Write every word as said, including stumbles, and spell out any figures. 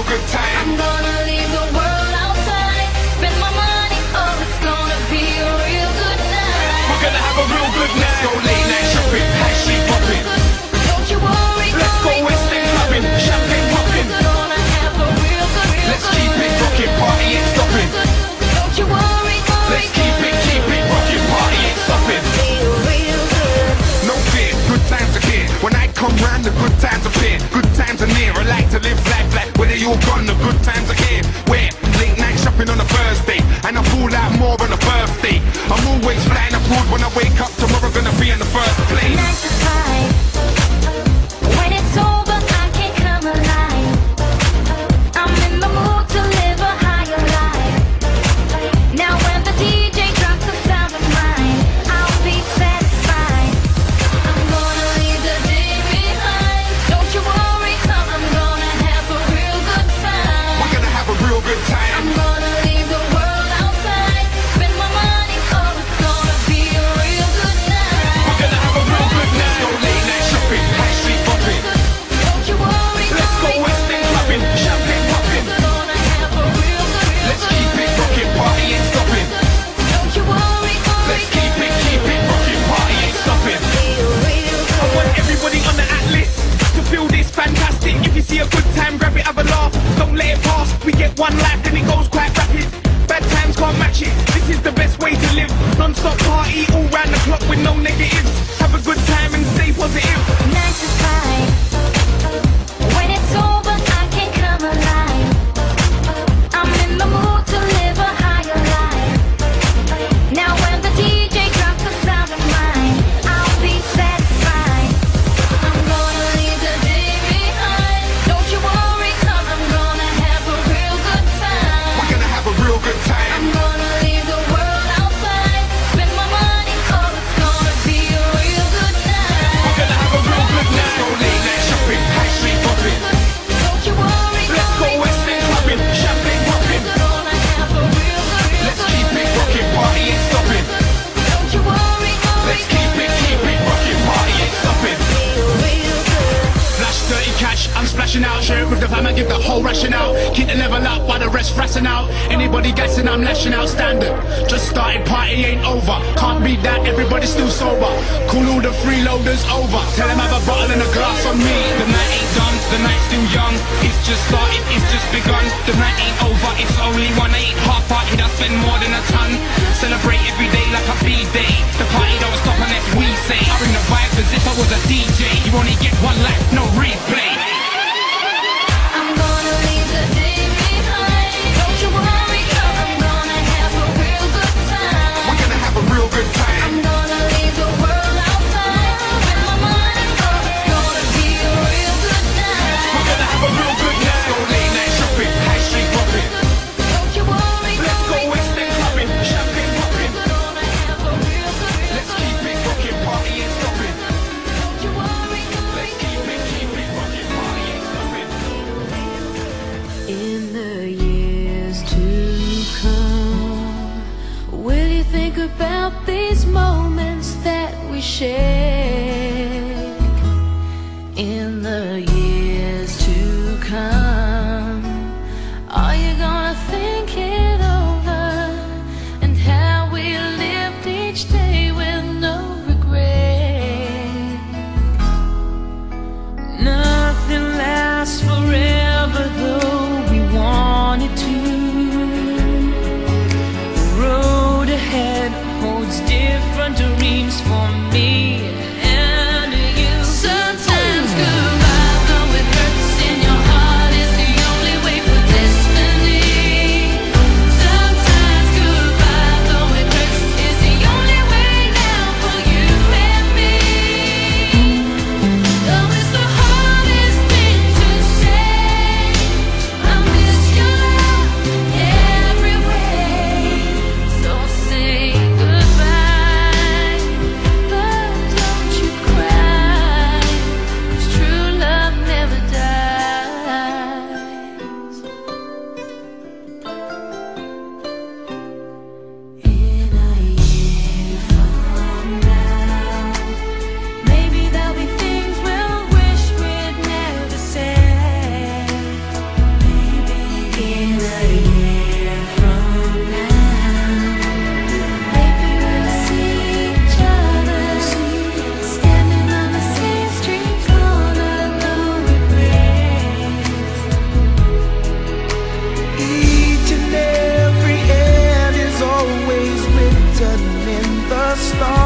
real good time. I'm gonna leave the world outside, spend my money, oh, it's gonna be a real good night. We're gonna have a real good night. Let's go late night shopping, high street popping. Don't you worry, Let's go West End clubbing, champagne popping. gonna have a real good, real Let's good keep it rocking, party ain't stopping. Don't you worry, worry, Let's keep it, keep it rocking, party ain't stopping. feel real good. No fear, good times are here. When I come round, the good times appear. Good times are near. I like to live life like whether you're gone, the good times are here. Where late night shopping on a Thursday, and I fall out more on a birthday. I'm always flying abroad. When I wake up tomorrow, gonna be in the first place. Nine to five. When it's over, I can't come alive. I'm in the mood to live a higher life. Now when the D J drops the sound of mine, I'll be satisfied. I'm gonna leave the day behind. Don't you worry, 'cause I'm gonna have a real good time. We're gonna have a real good time. I'm gonna leave the world outside, spend my money, oh, it's gonna be a real good night. We're gonna have a real good night. Let's go late night shopping, high street popping. Don't you worry, Let's go worry, West End clubbing, champagne popping. gonna have a real good, real Let's good keep it rocking, party ain't stopping. Don't you worry, worry, Let's keep it, keep it rocking, party ain't stopping. feel real I good. want everybody on the atlas to feel this fantastic. If you see a good time, grab it, have a laugh. Don't let it pass. We get one life, then it goes quite rapid. Bad times can't match it. This is the best way to live. Non-stop party all round the clock with no negatives. Have a good time and stay positive. Nine to five. When it's over, I can't come alive. I'm in the mood to live a higher life. Now when the D J drops the sound of mine, I'll be satisfied. I'm gonna leave the day behind. Don't you worry, 'cause I'm gonna have a real good time. We're gonna have a real good time. I'm gonna leave the world outside, spend my money, oh, it's gonna be a real good night. We're gonna have a real good night. Let's go late night shopping, high street popping. Don't you worry, Let's go worry, West End clubbing, champagne popping. gonna have a real good, real Let's good keep it rocking, party ain't stopping. Don't you worry, worry, Let's keep it, keep it rocking, party ain't stopping. feel real good. Flash dirty cash, I'm splashing out. Share it with the fam and give the whole ration out. Keep the level up while the rest frassing out. Anybody guessing I'm lashing out standard. Just started, party ain't over. Can't beat that, everybody's still sober. Call all the freeloaders over. Tell them have a bottle and a glass on me. The night ain't done, the night's still young. It's just started, it's just begun. The night ain't over, it's only one. I ain't half party, I spend more than a ton. Celebrate every day like a B-day. The party don't stop unless we say. I bring the vibe as if I was a D J. You only get one life, no replay. I'm gonna leave the day behind. Don't you worry, 'cause I'm gonna have a real good time. We're gonna have a real good time. I'm gonna leave the world outside, spend my money, oh, it's gonna be a real good night. We're gonna have a real good night. Let's go late night shopping, high street popping. Don't you worry, Let's go worry, West End clubbing, champagne popping. gonna have a real good, real Let's good keep it rocking, party ain't stopping. Don't you worry, worry. Let's keep it, keep it rocking, party ain't stopping. In the years to come, will you think about these moments that we shared? In the years to come, are you gonna think it over and how we lived each day with no regret? Nothing lasts forever though we want it to. The road ahead holds different dreams for me and you. Sometimes goodbye, though it hurts in your heart, is the only way for destiny. Sometimes goodbye, though it hurts, is the only way now for you and me. Though it's the hardest thing to say, I miss your love every way. So say goodbye, but don't stars.